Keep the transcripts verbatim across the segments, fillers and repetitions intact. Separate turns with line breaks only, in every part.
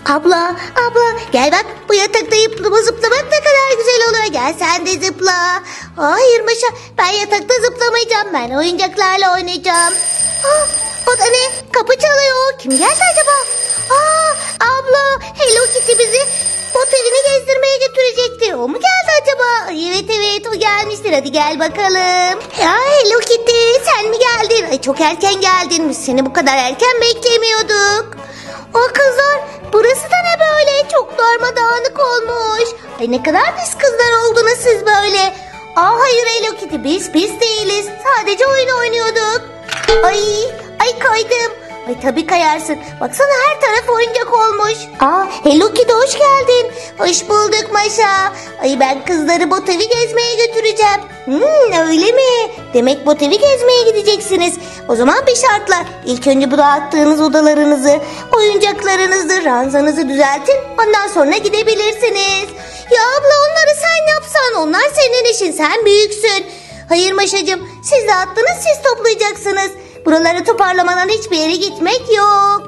Abla, abla gel bak, bu yatakta zıplama zıplamak ne kadar güzel oluyor. Gel sen de zıpla. Hayır Maşa, ben yatakta zıplamayacağım. Ben oyuncaklarla oynayacağım. Aa, o da ne? Kapı çalıyor. Kim geldi acaba? Aa, abla, Hello Kitty bizi bot evini gezdirmeye götürecekti. O mu geldi acaba? Ay, evet evet, o gelmiştir. Hadi gel bakalım. Ya Hello Kitty, sen mi geldin? Ay, çok erken geldin. Biz seni bu kadar erken beklemiyorduk. O kızlar, burası da ne böyle? Çok darmadağınık olmuş. Ay, ne kadar pis kızlar oldunuz siz böyle. Aa, hayır Hello Kitty, biz pis değiliz. Sadece oyun oynuyorduk. Ay, ay kaydım. Ay tabii kayarsın. Baksana, her taraf oyuncak olmuş. Aa, Hello Kitty hoş geldin. Hoş bulduk Maşa. Ay, ben kızları bot evi gezmeye götüreceğim. Hmm, öyle mi? Demek bot evi gezmeye gideceksiniz. O zaman bir şartla. İlk önce bu dağıttığınız odalarınızı, oyuncaklarınızı, ranzanızı düzeltin. Ondan sonra gidebilirsiniz. Ya abla, onları sen yapsan. Onlar senin işin. Sen büyüksün. Hayır Maşacığım, siz dağıttınız, siz toplayacaksınız. Buraları toparlamadan hiçbir yere gitmek yok.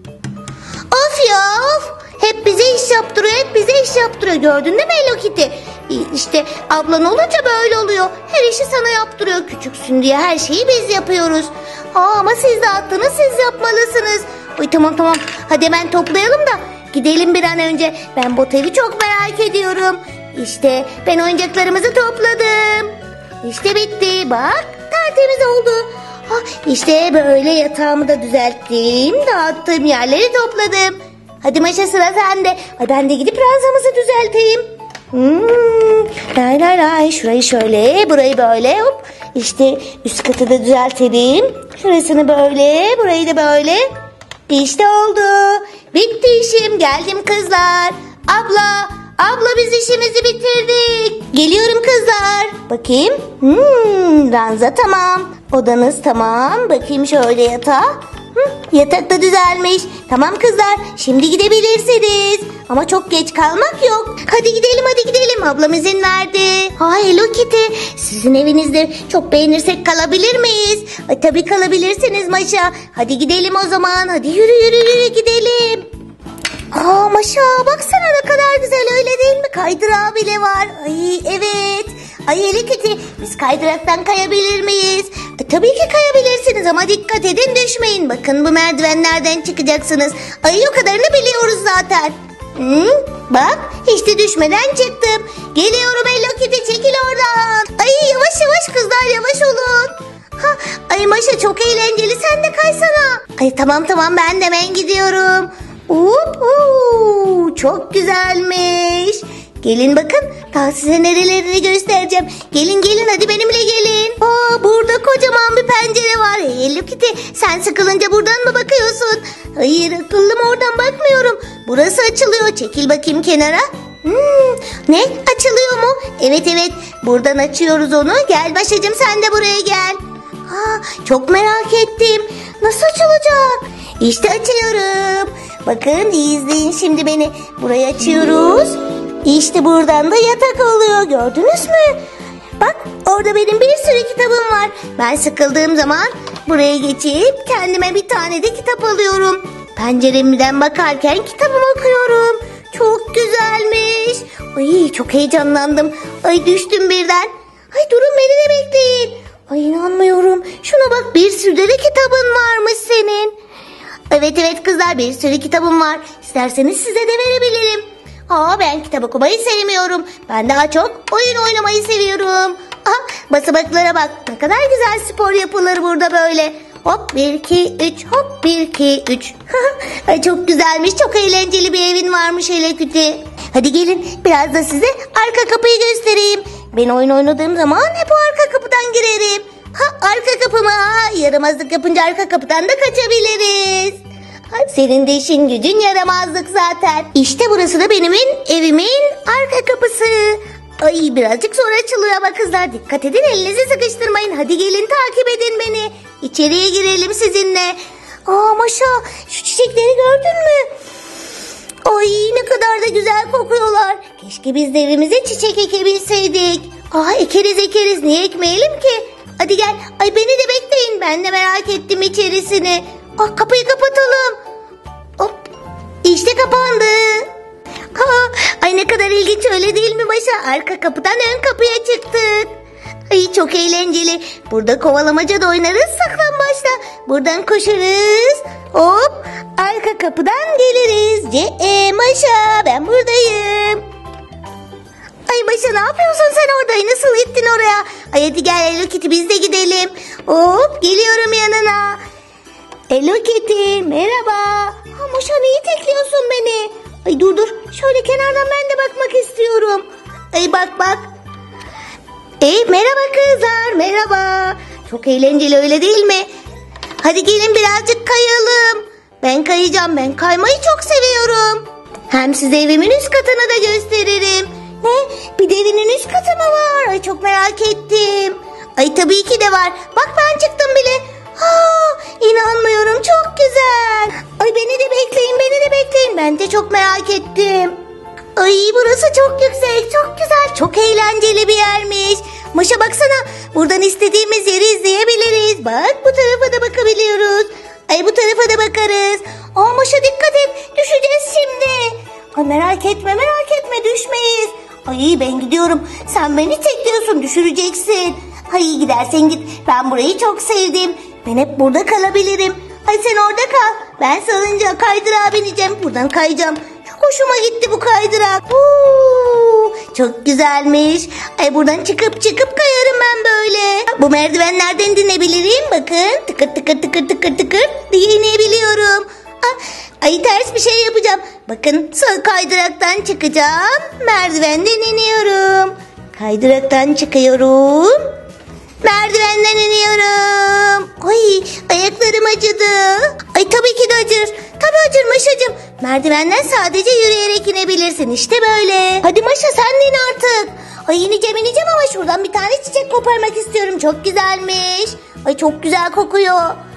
Of ya of. Hep bize iş yaptırıyor, hep bize iş yaptırıyor. Gördün değil mi Hello Kitty? İşte ablan olunca böyle oluyor. Her işi sana yaptırıyor. Küçüksün diye her şeyi biz yapıyoruz. Aa, ama siz dağıttınız, siz yapmalısınız. Oy, tamam tamam. Hadi hemen toplayalım da gidelim bir an önce. Ben bot evi çok merak ediyorum. İşte ben oyuncaklarımızı topladım. İşte bitti. Bak, tertemiz oldu. Ha, işte böyle yatağımı da düzelttim. Dağıttığım yerleri topladım. Hadi Maşa, sıra sende. Ay, ben de gidip ranzamızı düzelteyim. Hmm, lay lay lay. Şurayı şöyle, burayı böyle. Hop. İşte üst katı da düzeltelim. Şurasını böyle, burayı da böyle. İşte oldu. Bitti işim. Geldim kızlar. Abla, abla biz işimizi bitirdik. Geliyorum kızlar. Bakayım. Hmm, ranza tamam. Odanız tamam. Bakayım şöyle yatağa. Hı, yatak da düzelmiş. Tamam kızlar, şimdi gidebilirsiniz. Ama çok geç kalmak yok. Hadi gidelim hadi gidelim. Ablam izin verdi. Ha Hello Kitty, sizin evinizde çok beğenirsek kalabilir miyiz? Ay, tabii kalabilirsiniz Maşa. Hadi gidelim o zaman. Hadi yürü yürü yürü gidelim. Aa Maşa, baksana ne kadar güzel, öyle değil mi? Kaydırağı bile var. Ay evet. Ay Hello Kitty, biz kaydıraktan kayabilir miyiz? E, tabii ki kayabilirsiniz ama dikkat edin, düşmeyin. Bakın, bu merdivenlerden çıkacaksınız. Ay, o kadarını biliyoruz zaten. Hı? Bak, hiç de düşmeden çıktım. Geliyorum Hello Kitty, çekil oradan. Ay yavaş yavaş kızlar, yavaş olun. Ha, ay Maşa, çok eğlenceli, sen de kaysana. Ay tamam tamam, ben de hemen gidiyorum. Uhu, çok güzelmiş. Gelin bakın, daha size nerelerini göstereceğim. Gelin gelin, hadi benimle gelin. Aa, burada kocaman bir pencere var. Hey Hello Kitty, sen sıkılınca buradan mı bakıyorsun? Hayır, akıllım, oradan bakmıyorum. Burası açılıyor. Çekil bakayım kenara. Hmm, ne? Açılıyor mu? Evet evet, buradan açıyoruz onu. Gel Maşacığım, sen de buraya gel. Ha, çok merak ettim. Nasıl açılacak? İşte açıyorum. Bakın, iyi izleyin şimdi beni. Burayı açıyoruz. İşte buradan da yatak oluyor. Gördünüz mü? Bak, orada benim bir sürü kitabım var. Ben sıkıldığım zaman buraya geçip kendime bir tane de kitap alıyorum. Penceremden bakarken kitabımı okuyorum. Çok güzelmiş. Ay, çok heyecanlandım. Ay, düştüm birden. Ay, durun, beni de bekleyin. Ay, inanmıyorum. Şuna bak, bir sürü de kitabın varmış senin. Evet evet kızlar, bir sürü kitabım var. İsterseniz size de verebilirim. Aa, ben kitap okumayı sevmiyorum. Ben daha çok oyun oynamayı seviyorum. Aha, basamaklara bak. Ne kadar güzel spor yapılır burada böyle. Hop bir iki üç, hop bir iki üç. Ay, çok güzelmiş, çok eğlenceli bir evin varmış Hello Kitty. Hadi gelin, biraz da size arka kapıyı göstereyim. Ben oyun oynadığım zaman hep o arka kapıdan girerim. Ha, arka kapı mı? Ha, yaramazlık yapınca arka kapıdan da kaçabiliriz. Senin de işin gücün yaramazlık zaten. İşte burası da benim evimin arka kapısı. Ay, birazcık zor açılıyor ama kızlar, dikkat edin, elinizi sıkıştırmayın. Hadi gelin, takip edin beni. İçeriye girelim sizinle. Aa Maşa, şu çiçekleri gördün mü? Ay, ne kadar da güzel kokuyorlar. Keşke biz de evimize çiçek ekebilseydik. Aa, ekeriz ekeriz, niye ekmeyelim ki? Hadi gel. Ay, beni de bekleyin, ben de merak ettim içerisini. Aa, kapıyı kapatalım. Hop. İşte kapandı. Ha, ay ne kadar ilginç, öyle değil mi Maşa? Arka kapıdan ön kapıya çıktık. Ay çok eğlenceli. Burada kovalamaca da oynarız, saklambaçla. Buradan koşarız. Hop, arka kapıdan geliriz. Ce e, Maşa, ben buradayım. Ay Maşa, ne yapıyorsun sen orada? Nasıl gittin oraya? Ay hadi gel Hello Kitty, biz de gidelim. Hop, geliyorum yanına. Hello Kitty, merhaba. Ha Maşa, neyi tekliyorsun beni? Ay dur dur, şöyle kenardan ben de bakmak istiyorum. Ay bak bak. Ey merhaba kızlar, merhaba. Çok eğlenceli, öyle değil mi? Hadi gelin birazcık kayalım. Ben kayacağım, ben kaymayı çok seviyorum. Hem size evimin üst katını da gösteririm. Ne? Bir de evinin üst katı mı var? Ay çok merak ettim. Ay tabii ki de var. Bak ben çıktım bile. Ha, inanmıyorum, çok güzel. Ay beni de bekleyin, beni de bekleyin. Ben de çok merak ettim. Ay burası çok yüksek, çok güzel, çok eğlenceli bir yermiş. Maşa baksana, buradan istediğimiz yeri izleyebiliriz. Bak bu tarafa da bakabiliyoruz. Ay bu tarafa da bakarız. Aa Maşa dikkat et, düşeceğiz şimdi. Ay merak etme, merak etme, düşmeyiz. Ay ben gidiyorum, sen beni tekliyorsun, düşüreceksin. Ay gidersen git, ben burayı çok sevdim. Ben hep burada kalabilirim. Ay sen orada kal, ben salıncağa, kaydırağa bineceğim. Buradan kayacağım. Çok hoşuma gitti bu kaydırak. Uuu, çok güzelmiş. Ay buradan çıkıp çıkıp kayarım ben böyle. Bu merdivenlerden inebilirim. Bakın tıkır tıkır tıkır tıkır tıkır diye inebiliyorum. Ah, ay ters bir şey yapacağım. Bakın sağ kaydıraktan çıkacağım. Merdivenden iniyorum. Kaydıraktan çıkıyorum. Merdivenden iniyorum. Ay ayaklarım acıdı. Ay tabii ki de acır. Tabii acır Maşacığım. Merdivenden sadece yürüyerek inebilirsin. İşte böyle. Hadi Maşa sen de in artık. Ay ineceğim ineceğim ama şuradan bir tane çiçek koparmak istiyorum. Çok güzelmiş. Ay çok güzel kokuyor.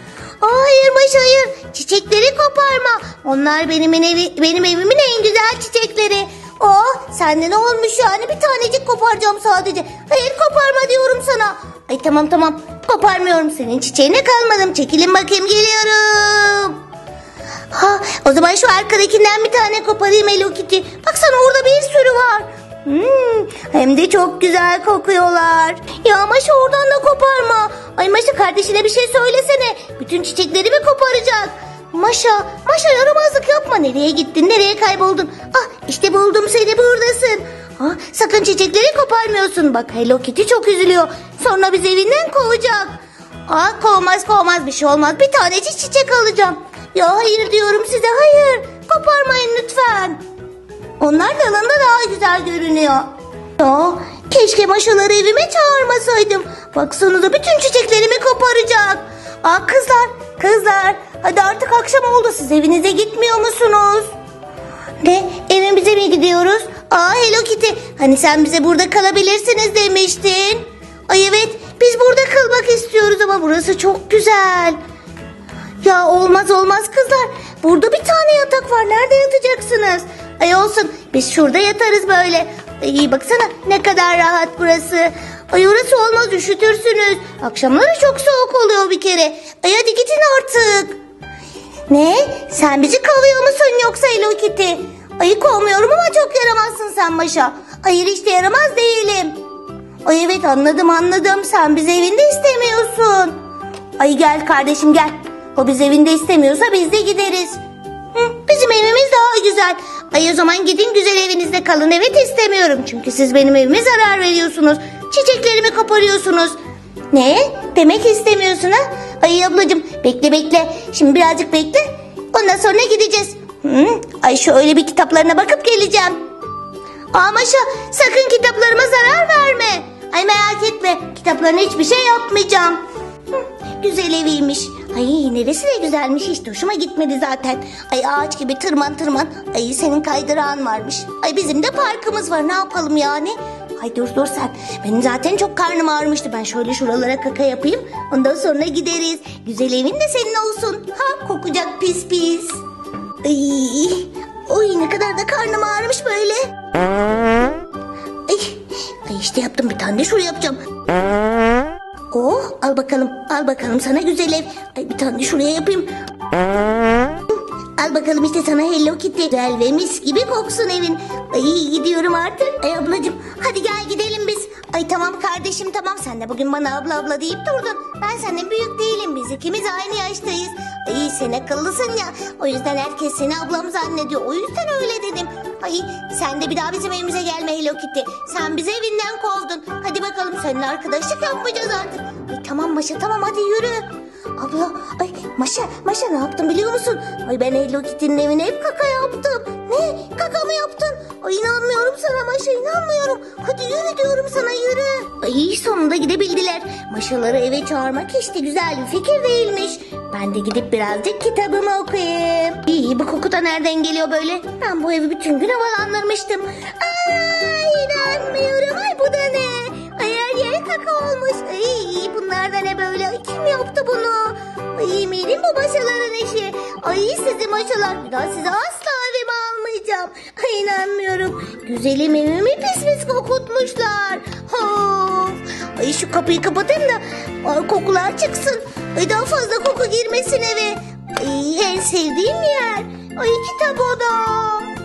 Hayır Maşa hayır. Çiçekleri koparma. Onlar benim, evi, benim evimin en güzel çiçekleri. Oh sende ne olmuş yani, bir tanecik koparacağım sadece. Hayır koparma diyorum sana. Ay tamam tamam, koparmıyorum, senin çiçeğine kalmadım. Çekilin bakayım, geliyorum. Ha o zaman şu arkadakinden bir tane koparayım Hello Kitty. Baksana orada bir sürü var. Hmm, hem de çok güzel kokuyorlar. Ya Maşa oradan da koparma. Ay Maşa kardeşine bir şey söylesene. Bütün çiçekleri mi koparacak? Maşa, Maşa yaramazlık yapma. Nereye gittin, nereye kayboldun? Ah işte buldum seni, buradasın. Ah, sakın çiçekleri koparmıyorsun. Bak Hello Kitty çok üzülüyor. Sonra bizi evinden kovacak. Ah kovmaz kovmaz, bir şey olmaz. Bir tanecik çiçek alacağım. Ya hayır diyorum size, hayır. Koparmayın lütfen. Onlar dalında daha güzel görünüyor. Ya keşke Maşaları evime çağırmasaydım. Baksanıza bütün çiçeklerimi koparacak. Aa kızlar, kızlar. Hadi artık akşam oldu, siz evinize gitmiyor musunuz? Ne? Evimize mi gidiyoruz? Aa Hello Kitty, hani sen bize burada kalabilirsiniz demiştin. Ay evet, biz burada kalmak istiyoruz ama burası çok güzel. Ya olmaz olmaz kızlar. Burada bir tane yatak var, nerede yatacaksınız? Ay olsun, biz şurada yatarız böyle. Ay baksana ne kadar rahat burası. Ay orası olmaz, üşütürsünüz. Akşamları çok soğuk oluyor bir kere. Ay hadi gidin artık. Ne? Sen bizi kovuyor musun yoksa Hello Kitty? Ay kovmuyorum ama çok yaramazsın sen Maşa. Hayır hiç de yaramaz değilim. Ay evet anladım anladım, sen bizi evinde istemiyorsun. Ay gel kardeşim gel. O biz evinde istemiyorsa biz de gideriz. Hı, bizim evimiz daha güzel. Ay o zaman gidin güzel evinizde kalın. Evet istemiyorum çünkü siz benim evime zarar veriyorsunuz. Çiçeklerimi koparıyorsunuz. Ne? Demek istemiyorsun ha? Ay ablacığım bekle bekle. Şimdi birazcık bekle. Ondan sonra gideceğiz. Hı? Ay şöyle bir kitaplarına bakıp geleceğim. Aa Maşa sakın kitaplarıma zarar verme. Ay merak etme, kitaplarına hiçbir şey yapmayacağım. Hı, güzel eviymiş. Ay neresi de güzelmiş, hiç hoşuma gitmedi zaten. Ay ağaç gibi tırman tırman. Ay senin kaydırağın varmış. Ay bizim de parkımız var, ne yapalım yani? Ay dur dur sen. Benim zaten çok karnım ağrımıştı. Ben şöyle şuralara kaka yapayım. Ondan sonra gideriz. Güzel evin de senin olsun. Ha kokacak pis pis. Ay, oy ne kadar da karnım ağrımış böyle. Ay, ay işte yaptım, bir tane de şuraya yapacağım. Oh al bakalım, al bakalım sana güzel ev. Ay bir tane de şuraya yapayım. Al bakalım işte sana Hello Kitty. Güzel ve mis gibi koksun evin. Ay gidiyorum artık. Ay ablacığım hadi gel gidelim biz. Ay tamam kardeşim tamam, sen de bugün bana abla abla deyip durdun. Ben senden büyük değilim, biz ikimiz aynı yaştayız. Ay sen akıllısın ya. O yüzden herkes seni ablam zannediyor. O yüzden öyle dedim. Ay sen de bir daha bizim evimize gelme Hello Kitty. Sen bizi evinden kovdun. Hadi bakalım seninle arkadaşlık yapmayacağız artık. Ay tamam Maşa tamam hadi yürü. Abla ay Maşa Maşa ne yaptın biliyor musun? Ay ben Hello Kitty'nin evine hep kaka yaptım. Ne? Kaka mı yaptın? Ay inanmıyorum sana Maşa, inanmıyorum. Hadi yürü diyorum sana, yürü. Ay sonunda gidebildiler. Maşaları eve çağırmak hiç de güzel bir fikir değilmiş. Ben de gidip birazcık kitabımı okuyayım. İyi bu koku da nereden geliyor böyle? Ben bu evi bütün gün havalandırmıştım. Ay inanmıyorum. Ay bu da ne? Ay her yer kaka olmuş. Ay bunlar da ne böyle? Ay kim yaptı bunu? Ay eminim bu maşaların işi. Ay sizi maşalar, bir daha size asla evime almayacağım. Ay inanmıyorum. Güzelim evimi pis pis kokutmuşlar. Of. Ay şu kapıyı kapatayım da ay, kokular çıksın. Ay daha fazla koku girmesin eve. Ay en sevdiğim yer. Ay kitap odam.